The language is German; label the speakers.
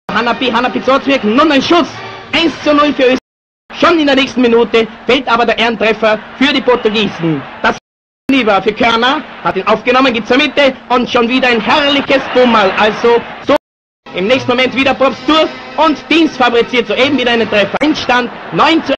Speaker 1: Hanapi Salzburg, nun ein Schuss. 1:0 für Österreich. Schon in der nächsten Minute fällt aber der Ehrentreffer für die Portugiesen. Das lieber für Körner, hat ihn aufgenommen, geht zur Mitte und schon wieder ein herrliches Bummerl. Also so im nächsten Moment wieder Props durch und Dienst fabriziert soeben wieder einen Treffer. Endstand 9:1.